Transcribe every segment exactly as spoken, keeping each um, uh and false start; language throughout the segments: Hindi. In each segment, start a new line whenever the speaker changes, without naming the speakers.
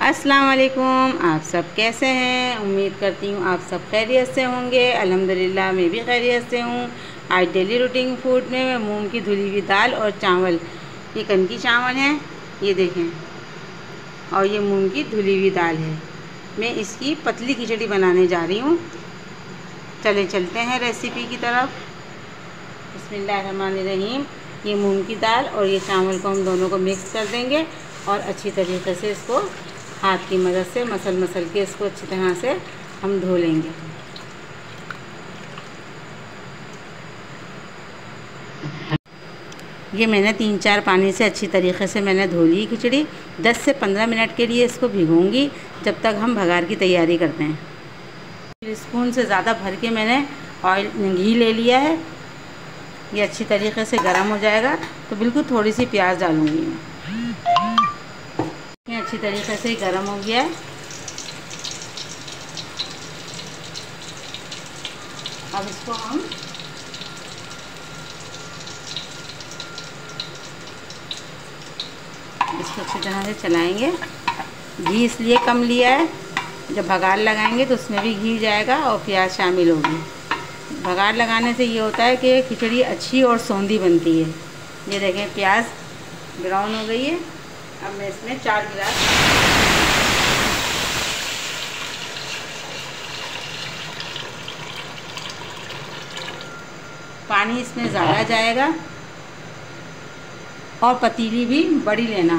अस्सलाम वालेकुम। आप सब कैसे हैं? उम्मीद करती हूँ आप सब खैरियत से होंगे। अल्हम्दुलिल्लाह मैं भी खैरियत से हूँ। आज डेली रूटीन फूड में मैं मूंग की धुली हुई दाल और चावल, ये कनकी चावल हैं, ये देखें, और ये मूंग की धुली हुई दाल है। मैं इसकी पतली खिचड़ी बनाने जा रही हूँ। चले चलते हैं रेसिपी की तरफ। बिस्मिल्लाहिर्रहमानिर्रहीम। ये मूंग की दाल और ये चावल को हम दोनों को मिक्स कर देंगे और अच्छी तरीके से इसको हाथ की मदद से मसल मसल के इसको अच्छी तरह से हम धो लेंगे। ये मैंने तीन चार पानी से अच्छी तरीके से मैंने धो ली खिचड़ी। दस से पंद्रह मिनट के लिए इसको भिगोऊंगी जब तक हम भगार की तैयारी करते हैं। स्पून से ज़्यादा भर के मैंने ऑयल घी ले लिया है। ये अच्छी तरीके से गर्म हो जाएगा तो बिल्कुल थोड़ी सी प्याज डालूंगी मैं। ये अच्छी तरीके से गर्म हो गया है। अब इसको हम इसको अच्छी तरह से चलाएंगे। घी इसलिए कम लिया है, जब भगार लगाएंगे तो उसमें भी घी जाएगा और प्याज शामिल होगी। भगार लगाने से ये होता है कि खिचड़ी अच्छी और सौंधी बनती है। ये देखें, प्याज ब्राउन हो गई है। अब मैं इसमें चार गिलास पानी इसमें ज़्यादा जाएगा और पतीली भी बड़ी लेना,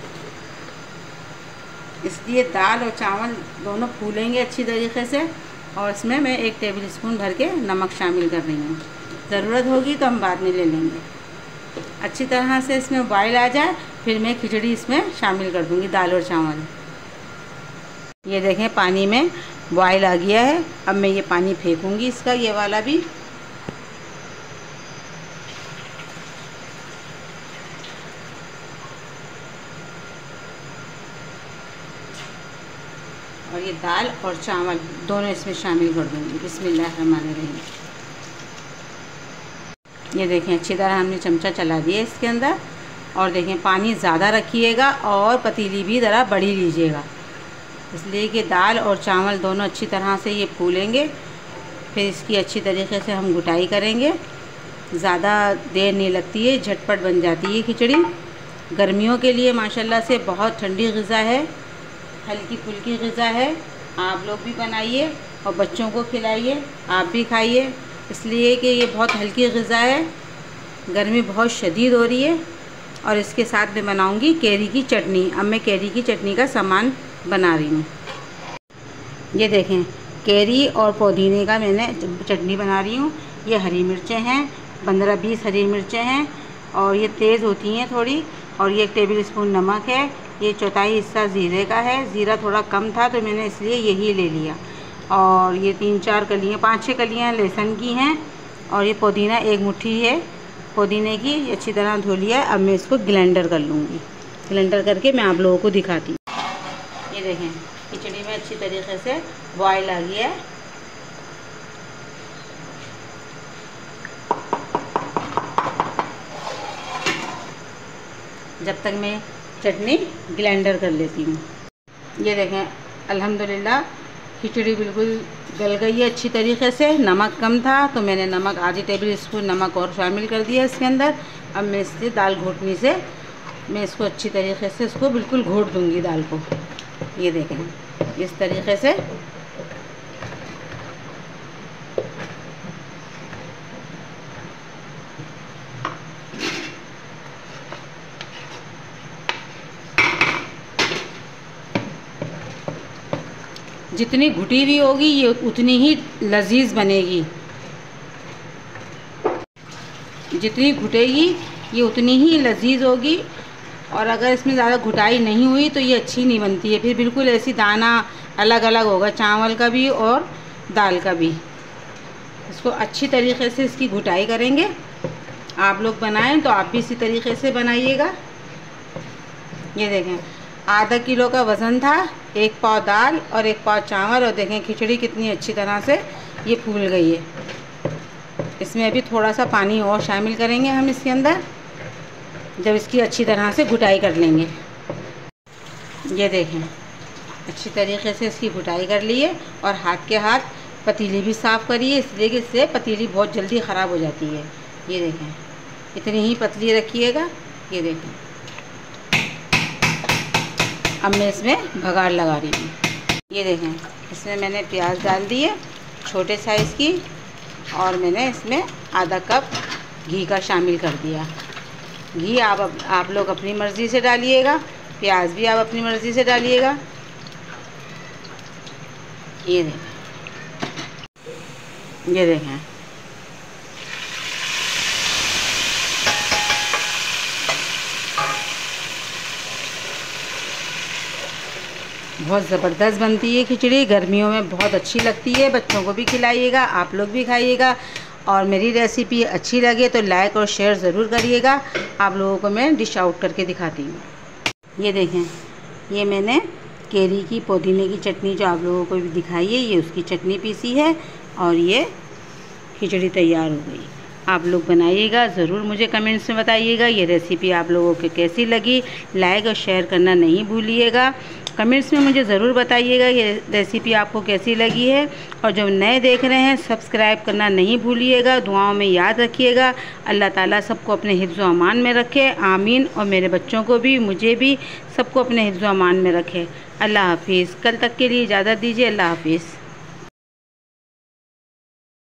इसलिए दाल और चावल दोनों फूलेंगे अच्छी तरीके से। और इसमें मैं एक टेबल स्पून भर के नमक शामिल कर रही हूँ। ज़रूरत होगी तो हम बाद में ले लेंगे। अच्छी तरह से इसमें बॉयल आ जाए फिर मैं खिचड़ी इसमें शामिल कर दूँगी, दाल और चावल। ये देखें, पानी में बॉयल आ गया है। अब मैं ये पानी फेंकूँगी इसका, ये वाला भी। और ये दाल और चावल दोनों इसमें शामिल कर दूँगी। बिस्मिल्लाहिर्रहमानिर्रहीम। ये देखें, अच्छी तरह हमने चमचा चला दिया इसके अंदर। और देखें, पानी ज़्यादा रखिएगा और पतीली भी ज़रा बड़ी लीजिएगा, इसलिए कि दाल और चावल दोनों अच्छी तरह से ये फूलेंगे। फिर इसकी अच्छी तरीके से हम गुटाई करेंगे। ज़्यादा देर नहीं लगती है, झटपट बन जाती है खिचड़ी। गर्मियों के लिए माशाल्लाह से बहुत ठंडी ग़िज़ा है, हल्की फुल्की ग़िज़ा है। आप लोग भी बनाइए और बच्चों को खिलाइए, आप भी खाइए, इसलिए कि ये बहुत हल्की ग़िज़ा है। गर्मी बहुत शदीद हो रही है। और इसके साथ मैं बनाऊंगी कैरी की चटनी। अब मैं कैरी की चटनी का सामान बना रही हूँ। ये देखें, कैरी और पुदीने का मैंने चटनी बना रही हूँ। ये हरी मिर्चें हैं, पंद्रह बीस हरी मिर्चें हैं और ये तेज़ होती हैं थोड़ी। और ये एक टेबल स्पून नमक है। ये चौथाई हिस्सा ज़ीरे का है। ज़ीरा थोड़ा कम था तो मैंने इसलिए यही ले लिया। और ये तीन चार कलियाँ, पाँच छः कलियाँ लहसुन की हैं। और ये पुदीना एक मुट्ठी है पुदीने की, अच्छी तरह धो लिया है। अब मैं इसको ग्राइंडर कर लूँगी। ग्राइंडर करके मैं आप लोगों को दिखाती हूँ। ये देखें, खिचड़ी में अच्छी तरीके से बॉयल आ गया है। जब तक मैं चटनी ग्राइंडर कर लेती हूँ। ये देखें, अल्हम्दुलिल्लाह खिचड़ी बिल्कुल गल गई है अच्छी तरीके से। नमक कम था तो मैंने नमक आधी टेबल स्पून नमक और शामिल कर दिया इसके अंदर। अब मैं इससे दाल घोटनी से मैं इसको अच्छी तरीके से इसको बिल्कुल घोट दूँगी दाल को। ये देखें, इस तरीके से। जितनी घुटी हुई होगी ये उतनी ही लजीज बनेगी। जितनी घुटेगी ये उतनी ही लजीज होगी। और अगर इसमें ज़्यादा घुटाई नहीं हुई तो ये अच्छी नहीं बनती है। फिर बिल्कुल ऐसी दाना अलग अलग होगा, चावल का भी और दाल का भी। इसको अच्छी तरीके से इसकी घुटाई करेंगे। आप लोग बनाएं तो आप भी इसी तरीके से बनाइएगा। ये देखें, आधा किलो का वज़न था, एक पाव दाल और एक पाव चावल। और देखें खिचड़ी कितनी अच्छी तरह से ये फूल गई है। इसमें अभी थोड़ा सा पानी और शामिल करेंगे हम इसके अंदर, जब इसकी अच्छी तरह से घुटाई कर लेंगे। ये देखें अच्छी तरीके से इसकी कुटाई कर लिए और हाथ के हाथ पतीली भी साफ़ करिए, इसलिए कि इससे पतीली बहुत जल्दी ख़राब हो जाती है। ये देखें, इतनी ही पतली रखिएगा। ये देखें, अब मैं इसमें बघार लगा रही हूँ। ये देखें, इसमें मैंने प्याज डाल दिए छोटे साइज़ की, और मैंने इसमें आधा कप घी का शामिल कर दिया। घी आप आप लोग अपनी मर्ज़ी से डालिएगा, प्याज भी आप अपनी मर्ज़ी से डालिएगा। ये देखें, ये देखें, बहुत ज़बरदस्त बनती है खिचड़ी, गर्मियों में बहुत अच्छी लगती है। बच्चों को भी खिलाइएगा, आप लोग भी खाइएगा। और मेरी रेसिपी अच्छी लगे तो लाइक और शेयर ज़रूर करिएगा। आप लोगों को मैं डिश आउट करके दिखाती हूँ। ये देखें, ये मैंने केरी की पुदीने की चटनी जो आप लोगों को भी दिखाई है, ये उसकी चटनी पीसी है और ये खिचड़ी तैयार हो गई। आप लोग बनाइएगा, ज़रूर मुझे कमेंट्स में बताइएगा ये रेसिपी आप लोगों को कैसी लगी। लाइक और शेयर करना नहीं भूलिएगा। कमेंट्स में मुझे ज़रूर बताइएगा ये रेसिपी आपको कैसी लगी है। और जो नए देख रहे हैं सब्सक्राइब करना नहीं भूलिएगा। दुआओं में याद रखिएगा। अल्लाह ताला सबको अपने हिफ्ज़ व अमान में रखे, आमीन। और मेरे बच्चों को भी, मुझे भी, सबको अपने हिफ्ज़ व अमान में रखे। अल्लाह हाफिज़। कल तक के लिए इजाज़त दीजिए। अल्लाह हाफिज़।